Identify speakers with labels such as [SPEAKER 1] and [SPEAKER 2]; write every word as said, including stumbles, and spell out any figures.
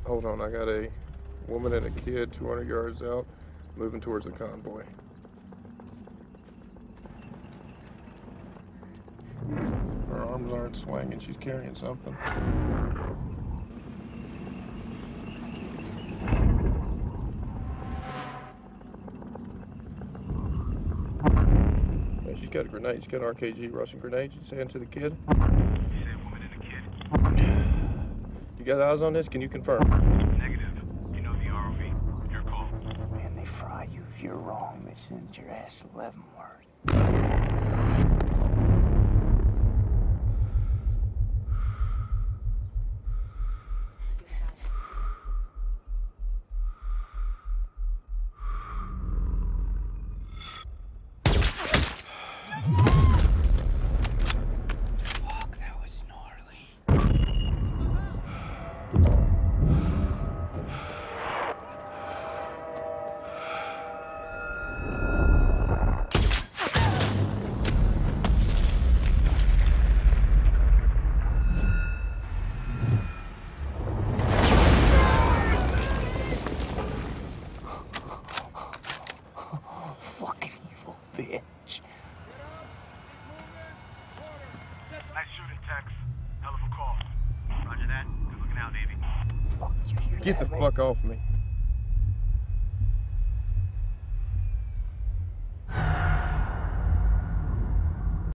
[SPEAKER 1] Hold on, I got a woman and a kid two hundred yards out, moving towards the convoy. Her arms aren't swinging, she's carrying something. Yeah, she's got a grenade, she's got an R K G Russian grenade. She's saying to the kid.
[SPEAKER 2] You said a woman and a kid?
[SPEAKER 1] You got eyes on this? Can you confirm?
[SPEAKER 2] Negative. You know the R O V. Your call.
[SPEAKER 3] Man, they fry you if you're wrong. They send your ass to Leavenworth. Fuck, that was gnarly. Fucking evil bitch.
[SPEAKER 2] Nice shooting, Tex. Hell of a call. Roger that. Good looking out, Navy.
[SPEAKER 3] Fuck you, hear
[SPEAKER 1] Get the
[SPEAKER 3] that, man?
[SPEAKER 1] fuck off me.